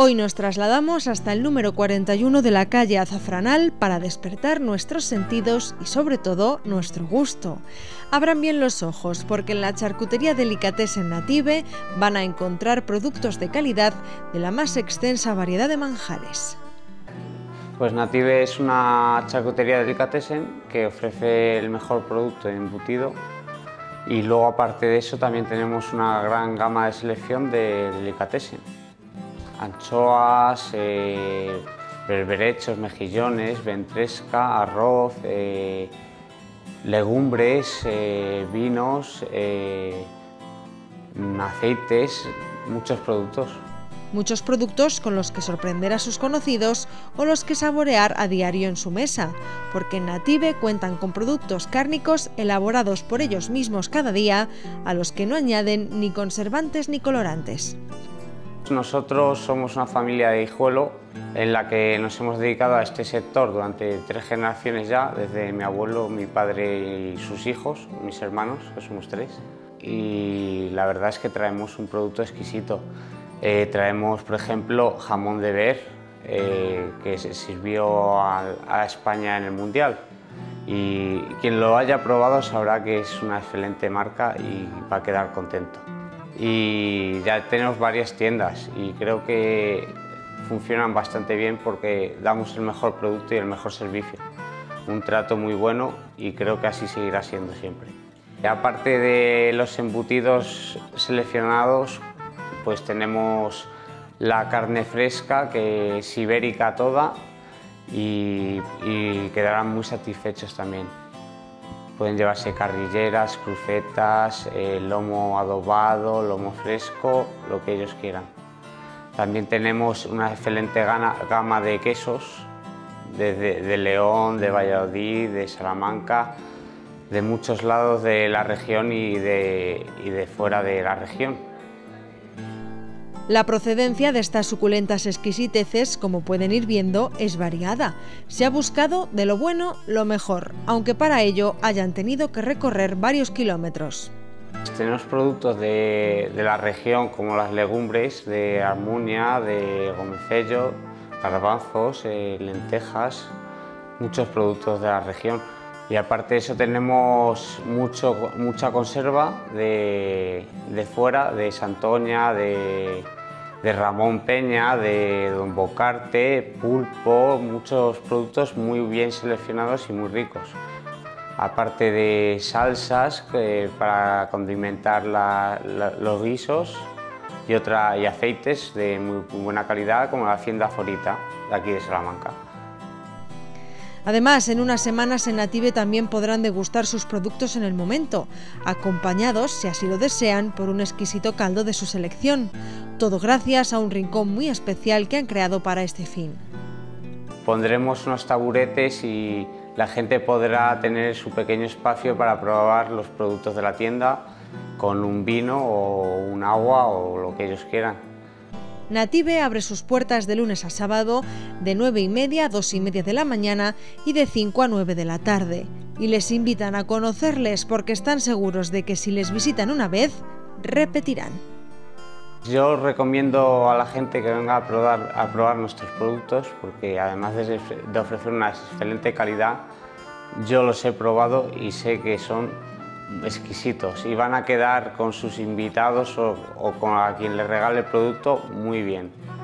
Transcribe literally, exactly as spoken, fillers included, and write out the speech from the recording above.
Hoy nos trasladamos hasta el número cuarenta y uno de la calle Azafranal para despertar nuestros sentidos y sobre todo nuestro gusto. Abran bien los ojos porque en la charcutería Delicatessen Native van a encontrar productos de calidad de la más extensa variedad de manjares. Pues Native es una charcutería Delicatessen que ofrece el mejor producto de embutido y luego aparte de eso también tenemos una gran gama de selección de Delicatessen. Anchoas, eh, berberechos, mejillones, ventresca, arroz, eh, legumbres, eh, vinos, eh, aceites, muchos productos. Muchos productos con los que sorprender a sus conocidos o los que saborear a diario en su mesa, porque en Native cuentan con productos cárnicos elaborados por ellos mismos cada día, a los que no añaden ni conservantes ni colorantes. Nosotros somos una familia de Guijuelo en la que nos hemos dedicado a este sector durante tres generaciones ya, desde mi abuelo, mi padre y sus hijos, mis hermanos, que somos tres. Y la verdad es que traemos un producto exquisito. Eh, traemos, por ejemplo, jamón de Ver, eh, que se sirvió a, a España en el Mundial. Y quien lo haya probado sabrá que es una excelente marca y va a quedar contento. Y ya tenemos varias tiendas y creo que funcionan bastante bien porque damos el mejor producto y el mejor servicio. Un trato muy bueno y creo que así seguirá siendo siempre. Y aparte de los embutidos seleccionados, pues tenemos la carne fresca, que es ibérica toda, y, y quedarán muy satisfechos también. Pueden llevarse carrilleras, crucetas, eh, lomo adobado, lomo fresco, lo que ellos quieran. También tenemos una excelente gana, gama de quesos, de, de, de León, de Valladolid, de Salamanca, de muchos lados de la región y de, y de fuera de la región. La procedencia de estas suculentas exquisiteces, como pueden ir viendo, es variada. Se ha buscado de lo bueno lo mejor, aunque para ello hayan tenido que recorrer varios kilómetros. Tenemos productos de, de la región como las legumbres de Armuña, de Gomecello, garbanzos, eh, lentejas, muchos productos de la región. Y aparte de eso tenemos mucho, mucha conserva de, de fuera, de Santoña, de, de Ramón Peña, de Don Bocarte, pulpo, muchos productos muy bien seleccionados y muy ricos. Aparte de salsas eh, para condimentar la, la, los guisos y, otra, y aceites de muy, muy buena calidad como la Hacienda Forita de aquí de Salamanca. Además, en unas semanas en Native también podrán degustar sus productos en el momento, acompañados, si así lo desean, por un exquisito caldo de su selección. Todo gracias a un rincón muy especial que han creado para este fin. Pondremos unos taburetes y la gente podrá tener su pequeño espacio para probar los productos de la tienda con un vino o un agua o lo que ellos quieran. Native abre sus puertas de lunes a sábado de nueve y media a dos y media de la mañana y de cinco a nueve de la tarde. Y les invitan a conocerles porque están seguros de que si les visitan una vez, repetirán. Yo recomiendo a la gente que venga a probar, a probar nuestros productos porque además de, de ofrecer una excelente calidad, yo los he probado y sé que son exquisitos y van a quedar con sus invitados o, o con a quien les regale el producto muy bien.